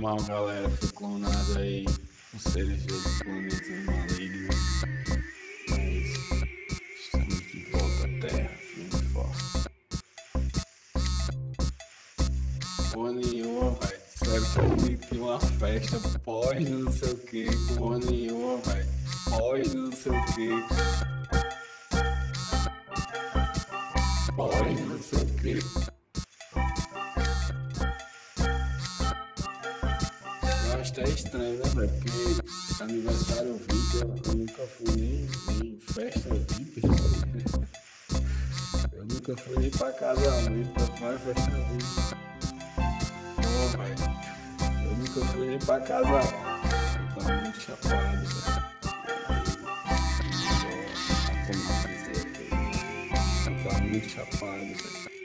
mal, galera. Foi clonado aí os seres de outros planetas malignos. Mas estamos de volta à Terra, firme e forte. Porra nenhuma, velho. Sério que tem uma festa pós não sei o que. Porra nenhuma, velho. Pós não sei o que. Pós não sei o que. Eu acho até estranho, né, velho? Porque aniversário VIP eu nunca fui nem festa VIP. Eu nunca fui nem pra casamento, pra mais festa VIP. Pô, velho. Eu nunca fui nem pra casamento. Eu tava muito chapado, velho. Eu tava muito chapado, velho.